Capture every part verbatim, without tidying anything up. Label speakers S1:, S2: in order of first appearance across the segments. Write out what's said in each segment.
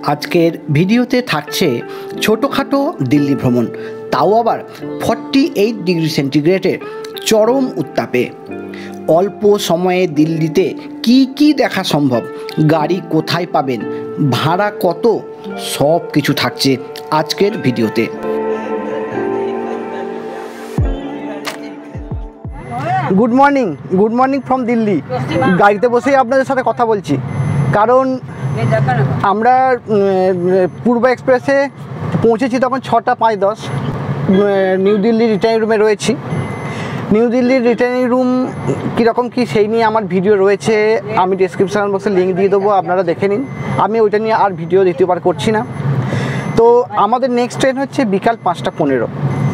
S1: আজকের ভিডিওতে থাকছে ছোটোখাটো দিল্লি ভ্রমণ, তাও আবার ফর্টি এইট ডিগ্রি সেন্টিগ্রেডের চরম উত্তাপে। অল্প সময়ে দিল্লিতে কি কি দেখা সম্ভব, গাড়ি কোথায় পাবেন, ভাড়া কত, সব কিছু থাকছে আজকের ভিডিওতে।
S2: Good morning good morning from Delhi. গাড়িতে বসেই আপনাদের সাথে কথা বলছি, কারণ আমরা পূর্ব এক্সপ্রেসে পৌঁছেছি তখন ছটা পাঁচ দশ। নিউ দিল্লি রিটার্নিং রুমে রয়েছি। নিউ দিল্লির রিটার্নিং রুম কীরকম কী সেই নিয়ে আমার ভিডিও রয়েছে, আমি ডেসক্রিপশন বক্সে লিঙ্ক দিয়ে দেবো, আপনারা দেখে নিন। আমি ওইটা নিয়ে আর ভিডিও দ্বিতীয়বার করছি না। তো আমাদের নেক্সট ট্রেন হচ্ছে বিকাল পাঁচটা পনেরো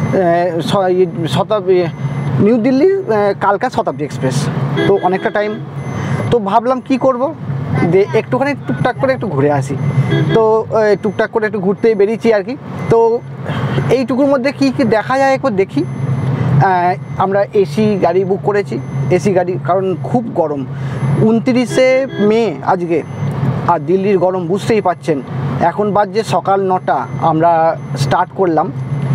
S2: শতাব্দী নিউ দিল্লি কালকা শতাব্দী এক্সপ্রেস। তো অনেকটা টাইম, তো ভাবলাম কি করব, যে একটুখানি টুকটাক করে একটু ঘুরে আসি। তো টুকটাক করে একটু ঘুরতেই বেরিয়েছি আর কি। তো এইটুকুর মধ্যে কি কি দেখা যায় একবার দেখি। আমরা এসি গাড়ি বুক করেছি, এসি গাড়ি, কারণ খুব গরম। উনত্রিশে মে আজকে, আর দিল্লির গরম বুঝতেই পাচ্ছেন। এখন বাজছে সকাল নটা, আমরা স্টার্ট করলাম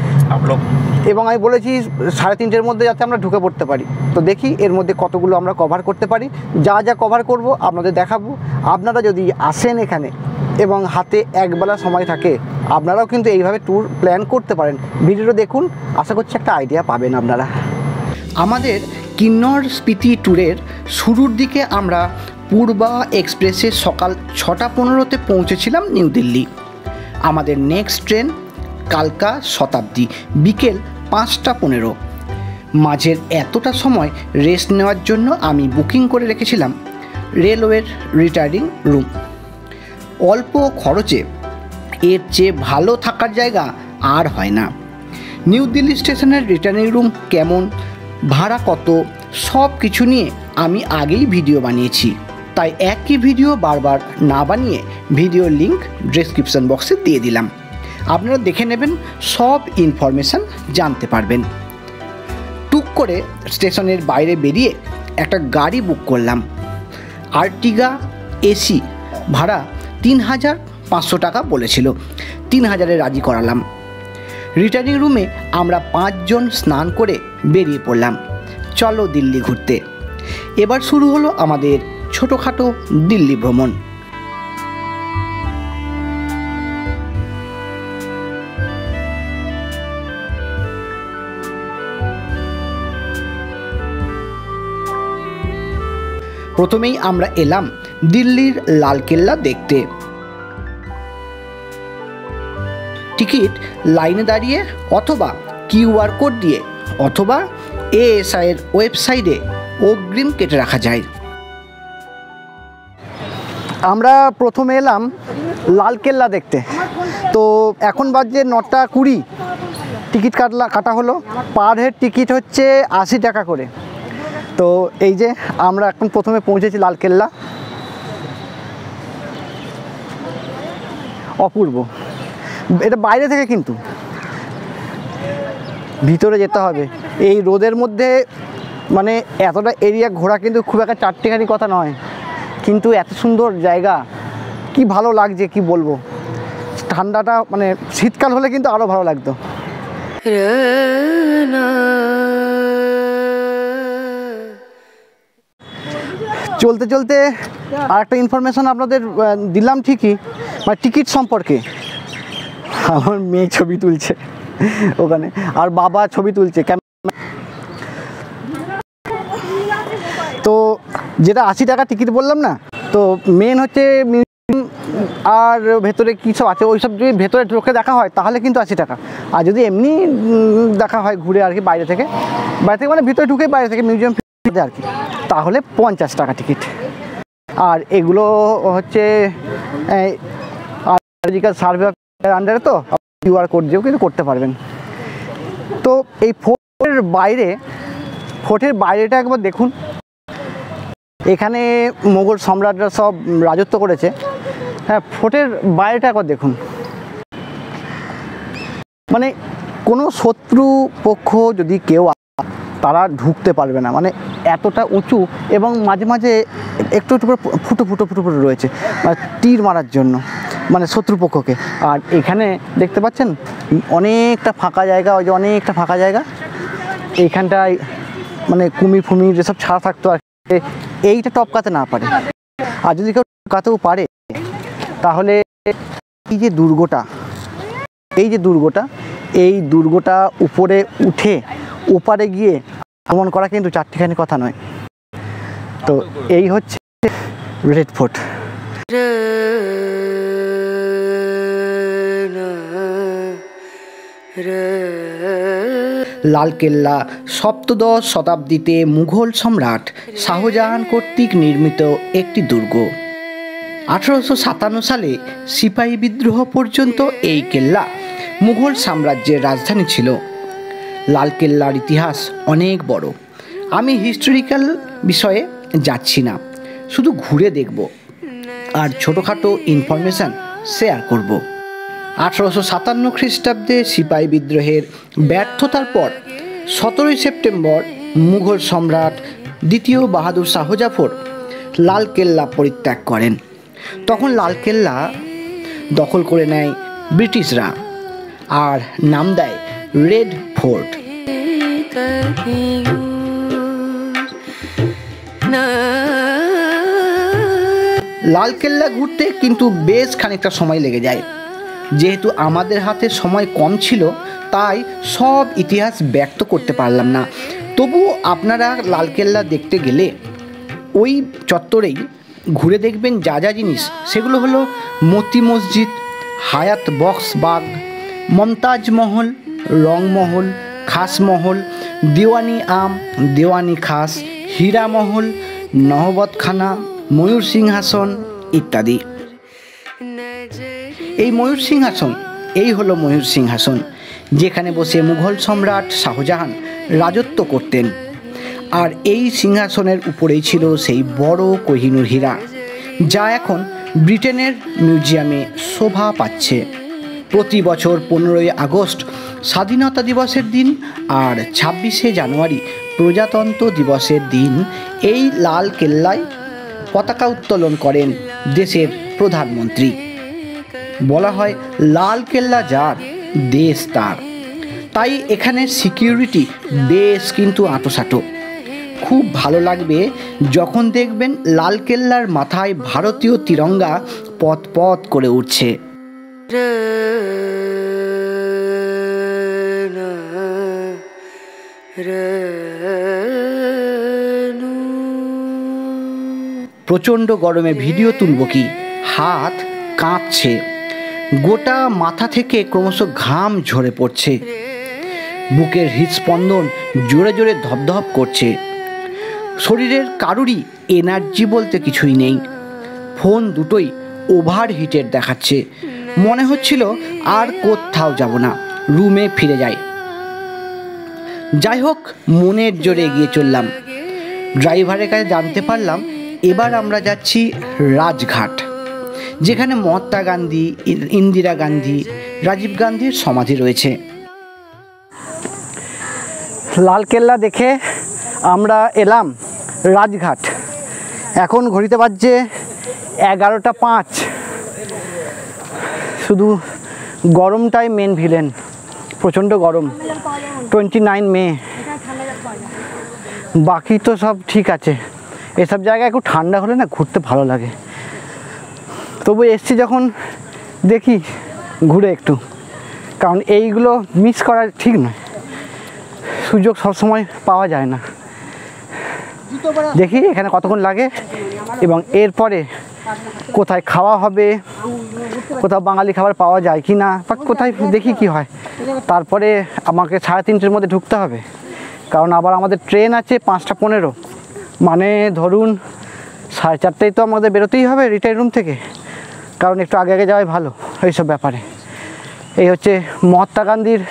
S2: এবং আমি বলেছি সাড়ে তিনটের মধ্যে যাতে আমরা ঢুকে পড়তে পারি। তো দেখি এর মধ্যে কতগুলো আমরা কভার করতে পারি। যা যা কভার করব আপনাদের দেখাবো। আপনারা যদি আসেন এখানে এবং হাতে একবেলা সময় থাকে, আপনারাও কিন্তু এইভাবে ট্যুর প্ল্যান করতে পারেন। ভিডিওটা দেখুন, আশা করছি একটা আইডিয়া পাবেন আপনারা।
S1: আমাদের কিন্নর স্পিতি ট্যুরের শুরুর দিকে আমরা পূর্বা এক্সপ্রেসে সকাল ছটা পনেরোতে পৌঁছেছিলাম নিউ দিল্লি। আমাদের নেক্সট ট্রেন কালকা শতাব্দী বিকেল পাঁচটা পনেরো। মাঝের এতটা সময় রেস্ট নেওয়ার জন্য আমি বুকিং করে রেখেছিলাম রেলওয়ের রিটার্নিং রুম। অল্প খরচে এর চেয়ে ভালো থাকার জায়গা আর হয় না। নিউ দিল্লি স্টেশনের রিটার্নিং রুম কেমন, ভাড়া কত, সব কিছু নিয়ে আমি আগেই ভিডিও বানিয়েছি, তাই একই ভিডিও বারবার না বানিয়ে ভিডিওর লিঙ্ক ডেসক্রিপশন বক্সে দিয়ে দিলাম। আপনারা দেখে নেবেন, সব ইনফরমেশান জানতে পারবেন। টুক করে স্টেশনের বাইরে বেরিয়ে একটা গাড়ি বুক করলাম। আর্টিগা এসি, ভাড়া তিন হাজার পাঁচশো টাকা বলেছিল, তিন হাজারে রাজি করালাম। রিটার্নিং রুমে আমরা পাঁচজন স্নান করে বেরিয়ে পড়লাম, চলো দিল্লি ঘুরতে। এবার শুরু হলো আমাদের ছোটোখাটো দিল্লি ভ্রমণ। প্রথমেই আমরা এলাম দিল্লির লালকেল্লা দেখতে। টিকিট লাইনে দাঁড়িয়ে অথবা কিউআর কোড দিয়ে অথবা এএসআইয়ের ওয়েবসাইটে অগ্রিম কেটে রাখা যায়।
S2: আমরা প্রথমে এলাম লালকেল্লা দেখতে। তো এখন বাজছে নটা কুড়ি। টিকিট কাটলা কাটা হলো। পার হেড টিকিট হচ্ছে আশি টাকা করে। তো এই যে আমরা এখন প্রথমে পৌঁছেছি লালকেল্লা। অপূর্ব, এটা বাইরে থেকে, কিন্তু ভিতরে যেতে হবে। এই রোদের মধ্যে মানে এতটা এরিয়া ঘোরা কিন্তু খুব একটা চারটেখানি কথা নয়, কিন্তু এত সুন্দর জায়গা, কি ভালো লাগছে কি বলবো। ঠান্ডাটা মানে শীতকাল হলে কিন্তু আরও ভালো লাগতো। চলতে চলতে আর একটা ইনফরমেশন আপনাদের দিলাম ঠিকই, মানে টিকিট সম্পর্কে। আমার মেয়ে ছবি তুলছে ওখানে, আর বাবা ছবি তুলছে। তো যেটা আশি টাকা টিকিট বললাম না, তো মেন হচ্ছে মিউজিয়াম আর ভেতরে কী সব আছে, ওই সব যদি ভেতরে ঢুকে দেখা হয় তাহলে কিন্তু আশি টাকা। আর যদি এমনি দেখা হয় ঘুরে আর কি, বাইরে থেকে বাইরে থেকে মানে ভিতরে ঢুকে বাইরে থেকে মিউজিয়াম আর কি, তাহলে পঞ্চাশ টাকা টিকিট। আর এগুলো হচ্ছে আর্কিওলজিক্যাল সার্ভে অফ আন্ডারে, তো কিউআর কোড দিয়েও কিন্তু করতে পারবেন। তো এই ফোর্টের বাইরে, ফোর্টের বাইরেটা একবার দেখুন। এখানে মোগল সম্রাটরা সব রাজত্ব করেছে। হ্যাঁ, ফোর্টের বাইরেটা একবার দেখুন। মানে কোনো শত্রু পক্ষ যদি কেউ তারা ঢুকতে পারবে না, মানে এতটা উঁচু, এবং মাঝে মাঝে একটু একটু করে ফুটো ফুটো ফুটো ফুটো রয়েছে তীর মারার জন্য। মানে শত্রুপক্ষকে। আর এখানে দেখতে পাচ্ছেন অনেকটা ফাঁকা জায়গা, ওই যে অনেকটা ফাঁকা জায়গা, এইখানটায় মানে কুমির ফুমির যেসব ছাড়া থাকতো আর এইটা টপকাতে না পারে। আর যদি কেউ টপকাতেও পারে তাহলে এই যে দুর্গটা, এই যে দুর্গটা এই দুর্গটা উপরে উঠে ওপারে গিয়ে আক্রমণ করা কিন্তু চারটিখানি কথা নয়। তো এই হচ্ছে রেড ফোর্ট।
S1: লালকেল্লা সপ্তদশ শতাব্দীতে মুঘল সম্রাট শাহজাহান কর্তৃক নির্মিত একটি দুর্গ। আঠারোশো সাতান্ন সালে সিপাহী বিদ্রোহ পর্যন্ত এই কেল্লা মুঘল সাম্রাজ্যের রাজধানী ছিল। লালকেল্লার ইতিহাস অনেক বড়। আমি হিস্টোরিক্যাল বিষয়ে যাচ্ছি না, শুধু ঘুরে দেখব আর ছোটোখাটো ইনফরমেশান শেয়ার করব। আঠারোশো সাতান্ন খ্রিস্টাব্দে সিপাহী বিদ্রোহের ব্যর্থতার পর সতেরোই সেপ্টেম্বর মুঘল সম্রাট দ্বিতীয় বাহাদুর শাহ জাফর লালকেল্লা পরিত্যাগ করেন। তখন লালকেল্লা দখল করে নেয় ব্রিটিশরা আর নাম দেয় রেড ফোর্ট। লালকেল্লা ঘুরতে কিন্তু বেশ খানিকটা সময় লেগে যায়। যেহেতু আমাদের হাতে সময় কম ছিল তাই সব ইতিহাস ব্যক্ত করতে পারলাম না। তবু আপনারা লালকেল্লা দেখতে গেলে ওই চত্বরেই ঘুরে দেখবেন যা যা জিনিস, সেগুলো হলো মতি মসজিদ, হায়াত বক্স বাগ, মমতাজ মহল, রংমহল, খাসমহল, দিওয়ানি আম, দিওয়ানি খাস, হীরামহল, নহবতখানা, ময়ূর সিংহাসন ইত্যাদি। এই ময়ূর সিংহাসন এই হলো ময়ূর সিংহাসন, যেখানে বসে মুঘল সম্রাট শাহজাহান রাজত্ব করতেন। আর এই সিংহাসনের উপরেই ছিল সেই বড় কোহিনূর হীরা, যা এখন ব্রিটেনের মিউজিয়ামে শোভা পাচ্ছে। প্রতি বছর পনেরোই আগস্ট স্বাধীনতা দিবসের দিন আর ছাব্বিশে জানুয়ারি প্রজাতন্ত্র দিবসের দিন এই লাল কেল্লায় পতাকা উত্তোলন করেন দেশের প্রধানমন্ত্রী। বলা হয় লাল কেল্লা যার, দেশ তার। তাই এখানে সিকিউরিটি বেশ কিন্তু আঁটোসাঁটো। খুব ভালো লাগবে যখন দেখবেন লালকেল্লার মাথায় ভারতীয় তিরঙ্গা পথ পথ করে উঠছে। প্রচণ্ড গরমে ভিডিও তুলব কি, হাত কাঁপছে, গোটা মাথা থেকে ক্রমশ ঘাম ঝরে পড়ছে, বুকের হৃদস্পন্দন জোরে জোরে ধপধপ করছে। শরীরের কারুরই এনার্জি বলতে কিছুই নেই। ফোন দুটোই ওভার হিটেড দেখাচ্ছে। মনে হচ্ছিল আর কোথাও যাব না, রুমে ফিরে যাই। যাই হোক, মনের জোরে এগিয়ে চললাম। ড্রাইভারের কাছে জানতে পারলাম এবার আমরা যাচ্ছি রাজঘাট, যেখানে মহাত্মা গান্ধী, ইন্দিরা গান্ধী, রাজীব গান্ধীর সমাধি রয়েছে।
S2: লালকেল্লা দেখে আমরা এলাম রাজঘাট। এখন ঘড়িতে বাজছে এগারোটা পাঁচ। শুধু গরমটাই মেন ভিলেন, প্রচণ্ড গরম। টোয়েন্টি নাইন মে, বাকি তো সব ঠিক আছে। এসব জায়গায় একটু ঠান্ডা হলে না ঘুরতে ভালো লাগে। তবু এসছি যখন, দেখি ঘুরে একটু, কারণ এইগুলো মিস করা ঠিক নয়। সুযোগ সবসময় পাওয়া যায় না। দেখি এখানে কতক্ষণ লাগে এবং এরপরে কোথায় খাওয়া হবে, কোথাও বাঙালি খাবার পাওয়া যায় কি না, বা কোথায় দেখি কি হয়। তারপরে আমাকে সাড়ে তিনটের মধ্যে ঢুকতে হবে, কারণ আবার আমাদের ট্রেন আছে পাঁচটা পনেরো, মানে ধরুন সাড়ে চারটেই তো আমাদের বেরোতেই হবে রিটায়ার রুম থেকে, কারণ একটু আগে আগে যাওয়াই ভালো এইসব ব্যাপারে। এই হচ্ছে মহাত্মা গান্ধীর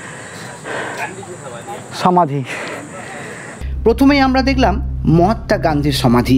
S2: সমাধি।
S1: প্রথমেই আমরা দেখলাম মহাত্মা গান্ধীর সমাধি।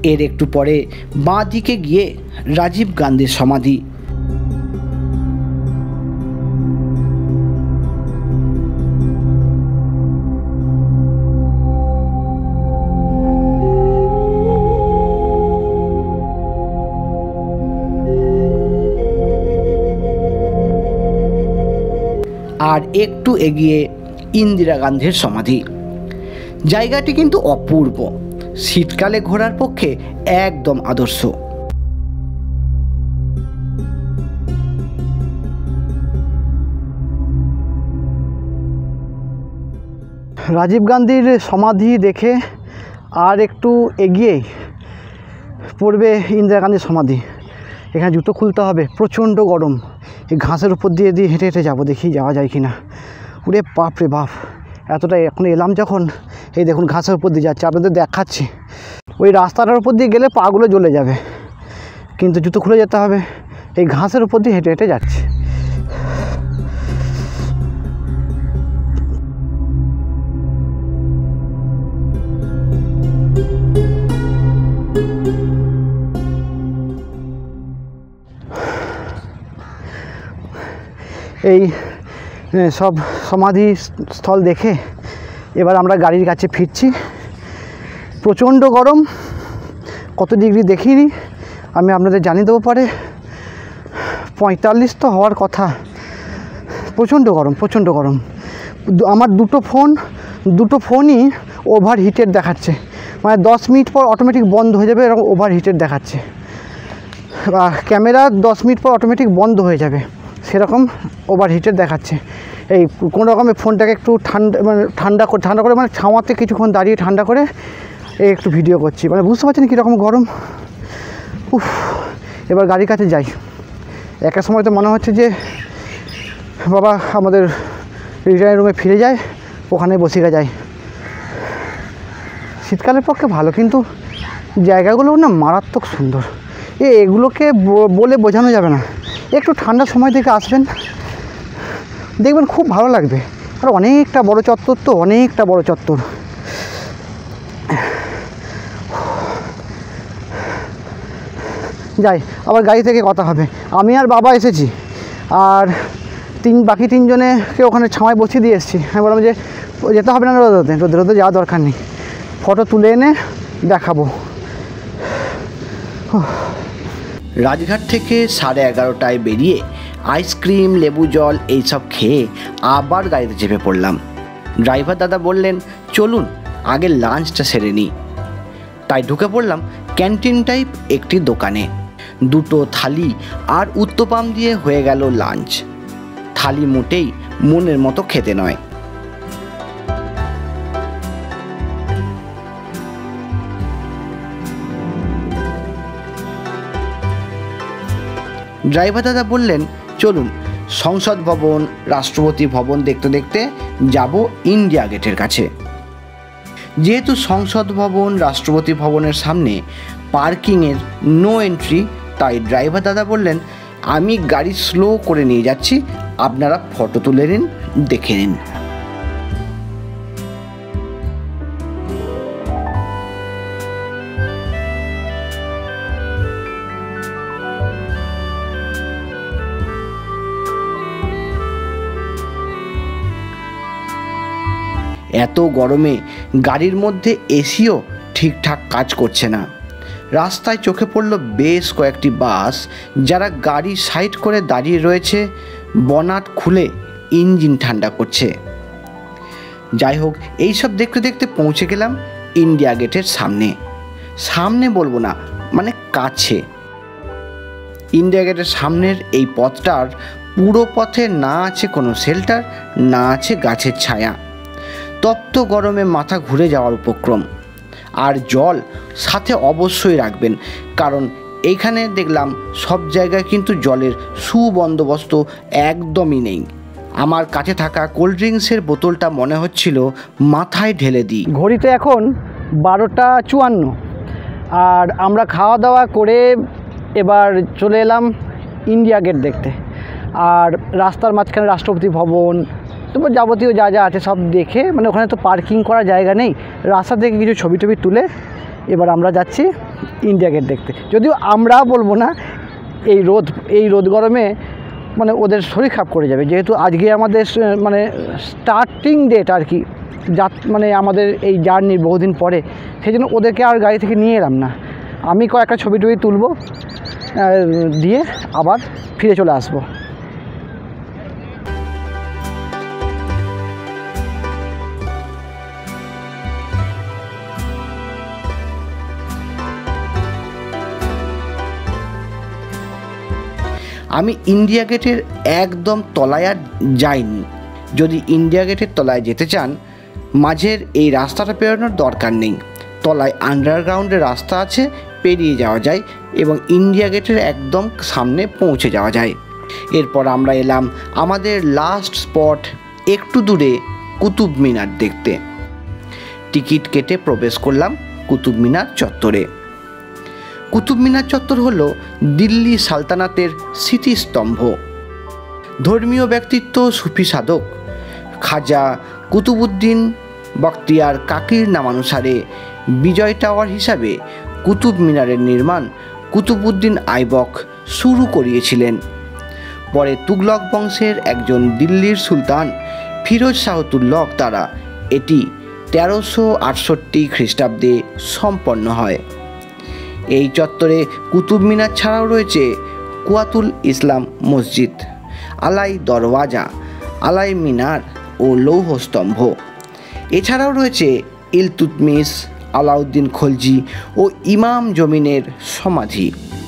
S1: এর একটু পরে বাঁ দিকে গিয়ে রাজীব গান্ধীর সমাধি। আর একটু এগিয়ে ইন্দিরা গান্ধীর সমাধি। জায়গাটি কিন্তু অপূর্ব, শীতকালে ঘোরার পক্ষে একদম আদর্শ।
S2: রাজীব গান্ধীর সমাধি দেখে আর একটু এগিয়ে পড়বে ইন্দিরা গান্ধীর সমাধি। এখানে জুতো খুলতে হবে, প্রচণ্ড গরম। এই ঘাসের উপর দিয়ে দিয়ে হেঁটে হেঁটে যাবো, দেখি যাওয়া যায় কি না। ওরে বাপ রে বাপ, এতটা এখন এলাম যখন, এই দেখুন ঘাসের উপর দিয়ে যাচ্ছে, আপনাদের দেখাচ্ছি। ওই রাস্তাটার উপর দিয়ে গেলে পাগুলো জ্বলে যাবে, কিন্তু জুতো খুলে যেতে হবে। এই ঘাসের উপর দিয়ে হেঁটে হেঁটে যাচ্ছে। এই সব সমাধি স্থল দেখে এবার আমরা গাড়ির কাছে ফিরছি। প্রচণ্ড গরম, কত ডিগ্রি দেখিনি আমি আপনাদের জানিয়ে দেবো পরে। পঁয়তাল্লিশ তো হওয়ার কথা। প্রচণ্ড গরম, প্রচণ্ড গরম। আমার দুটো ফোন দুটো ফোনই ওভার হিটেড দেখাচ্ছে, মানে দশ মিনিট পর অটোমেটিক বন্ধ হয়ে যাবে, এরকম ওভার হিটেড দেখাচ্ছে। ক্যামেরা দশ মিনিট পর অটোমেটিক বন্ধ হয়ে যাবে, সেরকম ওভার হিটেড দেখাচ্ছে। এই কোনো রকমের ফোনটাকে একটু ঠান্ডা মানে ঠান্ডা করে ঠান্ডা করে মানে ছাওয়াতে কিছুক্ষণ দাঁড়িয়ে ঠান্ডা করে এই একটু ভিডিও করছি, মানে বুঝতে পারছেন কীরকম গরম। উফ, এবার গাড়ির কাছে যাই। একটা সময় তো মনে হচ্ছে যে বাবা আমাদের রিটায়ার রুমে ফিরে যায়, ওখানে বসিয়ে যায়। শীতকালের পক্ষে ভালো, কিন্তু জায়গাগুলো না মারাত্মক সুন্দর। এ এগুলোকে বলে বোঝানো যাবে না। একটু ঠান্ডার সময় থেকে আসবেন, দেখবেন খুব ভালো লাগবে। আর অনেকটা বড় চত্বর, তো অনেকটা বড় চত্বর। যাই, আবার গাড়ি থেকে কথা হবে। আমি আর বাবা এসেছি, আর তিন বাকি তিনজনেকে ওখানে ছাওয়ায় বসিয়ে দিয়ে এসেছি। আমি বললাম যে যেতে হবে না রোদে, রোদে রোদে যাওয়ার দরকার নেই, ফটো তুলে এনে দেখাবো।
S1: রাজঘাট থেকে সাড়ে এগারোটায় বেরিয়ে আইসক্রিম, লেবু জল এইসব খেয়ে আবার গাড়িতে চেপে পড়লাম। ড্রাইভার দাদা বললেন চলুন আগে লাঞ্চটা সেরে নিই। তাই ঢুকে পড়লাম ক্যান্টিন টাইপ একটি দোকানে। দুটো থালি আর উত্তপাম দিয়ে হয়ে গেল লাঞ্চ। থালি মোটেই মনের মতো খেতে নয়। ড্রাইভার দাদা বললেন চলুন সংসদ ভবন, রাষ্ট্রপতি ভবন দেখতে দেখতে যাব ইন্ডিয়া গেটের কাছে। যেহেতু সংসদ ভবন, রাষ্ট্রপতি ভবনের সামনে পার্কিংয়ের নো এন্ট্রি, তাই ড্রাইভার দাদা বললেন আমি গাড়ি স্লো করে নিয়ে যাচ্ছি, আপনারা ফটো তুলে নিন, দেখে নিন। এত গরমে গাড়ির মধ্যে এসিও ঠিকঠাক কাজ করছে না। রাস্তায় চোখে পড়ল বেশ কয়েকটি বাস, যারা গাড়ি সাইড করে দাঁড়িয়ে রয়েছে, বনাট খুলে ইঞ্জিন ঠান্ডা করছে। যাই হোক, এইসব দেখতে দেখতে পৌঁছে গেলাম ইন্ডিয়া গেটের সামনে। সামনে বলবো না, মানে কাছে। ইন্ডিয়া গেটের সামনের এই পথটার পুরো পথে না আছে কোনো শেল্টার, না আছে গাছের ছায়া। তপ্ত গরমে মাথা ঘুরে যাওয়ার উপক্রম। আর জল সাথে অবশ্যই রাখবেন, কারণ এইখানে দেখলাম সব জায়গায় কিন্তু জলের সুবন্দোবস্ত একদমই নেই। আমার কাছে থাকা কোল্ড ড্রিঙ্কসের বোতলটা মনে হচ্ছিল মাথায় ঢেলে দিই।
S2: ঘড়িতে এখন বারোটা চুয়ান্ন, আর আমরা খাওয়া দাওয়া করে এবার চলে এলাম ইন্ডিয়া গেট দেখতে। আর রাস্তার মাঝখানে রাষ্ট্রপতি ভবন, তারপর যাবতীয় যা যা আছে সব দেখে, মানে ওখানে তো পার্কিং করার জায়গা নেই, রাস্তা থেকে কিছু ছবি টবি তুলে এবার আমরা যাচ্ছি ইন্ডিয়া গেট দেখতে। যদিও আমরা বলবো না, এই রোদ এই রোদ গরমে মানে ওদের শরীর খারাপ করে যাবে, যেহেতু আজকে আমাদের মানে স্টার্টিং ডেট আর কি, যা মানে আমাদের এই জার্নির বহুদিন পরে, সেই জন্য ওদেরকে আর গাড়ি থেকে নিয়ে এলাম না। আমি কয়েকটা ছবি টবি তুলব, দিয়ে আবার ফিরে চলে আসবো।
S1: আমি ইন্ডিয়া গেটের একদম তলায় আর যাইনি। যদি ইন্ডিয়া গেটের তলায় যেতে চান, মাঝের এই রাস্তাটা পেরোনোর দরকার নেই। তলায় আন্ডারগ্রাউন্ডের রাস্তা আছে, পেরিয়ে যাওয়া যায় এবং ইন্ডিয়া গেটের একদম সামনে পৌঁছে যাওয়া যায়। এরপর আমরা এলাম আমাদের লাস্ট স্পট একটু দূরে কুতুব মিনার দেখতে। টিকিট কেটে প্রবেশ করলাম কুতুব মিনার চত্বরে। কুতুব মিনার চত্বর হলো দিল্লি সালতানাতের স্মৃতিস্তম্ভ। ধর্মীয় ব্যক্তিত্ব সুফি সাধক খাজা কুতুবউদ্দিন বখতিয়ার কাকির নামানুসারে বিজয় টাওয়ার হিসাবে কুতুব মিনারের নির্মাণ কুতুবউদ্দিন আইবক শুরু করিয়েছিলেন। পরে তুগলক বংশের একজন দিল্লির সুলতান ফিরোজ শাহ তুগলক দ্বারা এটি তেরোশো আটষট্টি খ্রিস্টাব্দে সম্পন্ন হয়। এই চত্বরে কুতুব মিনার ছাড়াও রয়েছে কুয়াতুল ইসলাম মসজিদ, আলাই দরওয়াজা, আলাই মিনার ও লৌহস্তম্ভ। এছাড়াও রয়েছে ইলতুৎমিশ, আলাউদ্দিন খলজি ও ইমাম জমিনের সমাধি।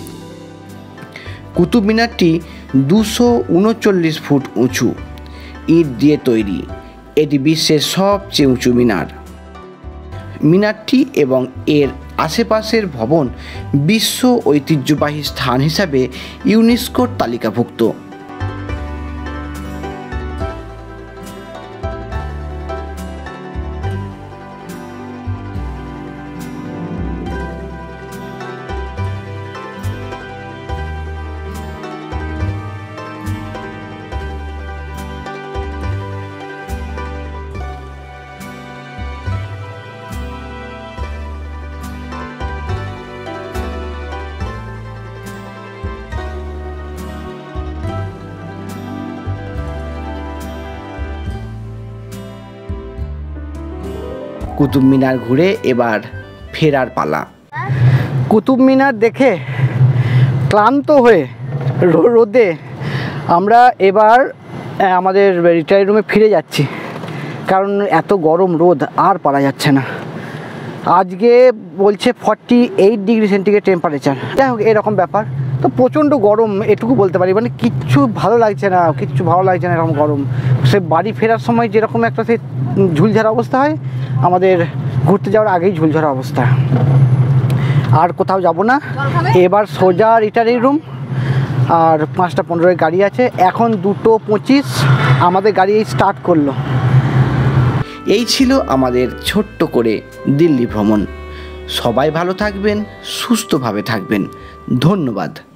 S1: কুতুব মিনারটি দুশো উনচল্লিশ ফুট উঁচু, ইট দিয়ে তৈরি। এটি বিশ্বের সবচেয়ে উঁচু মিনার। মিনারটি এবং এর আশেপাশের ভবন বিশ্ব ঐতিহ্যবাহী স্থান হিসাবে ইউনেস্কোর তালিকাভুক্ত। কুতুব মিনার ঘুরে এবার ফেরার পালা।
S2: কুতুব মিনার দেখে ক্লান্ত হয়ে রোদে আমরা এবার আমাদের রিটায়ার রুমে ফিরে যাচ্ছি, কারণ এত গরম রোদ আর পারা যাচ্ছে না। আজকে বলছে forty eight degree centigrade temperature. যাই হোক, এরকম ব্যাপার। তো প্রচণ্ড গরম, এটুকু বলতে পারি, মানে কিচ্ছু ভালো লাগছে না, কিচ্ছু ভালো লাগছে না এরকম গরম। সে বাড়ি ফেরার সময় যেরকম একটা সে ঝুলঝাড়া অবস্থা হয়, আমাদের ঘুরতে যাওয়ার আগেই ঝুলঝাড়া অবস্থা। আর কোথাও যাব না, এবার সোজা রিটায়ারি রুম। আর পাঁচটা পনেরোয় গাড়ি আছে, এখন দুটো পঁচিশ আমাদের গাড়ি স্টার্ট করলো।
S1: এই ছিল আমাদের ছোট্ট করে দিল্লি ভ্রমণ। সবাই ভালো থাকবেন, সুস্থভাবে থাকবেন। ধন্যবাদ।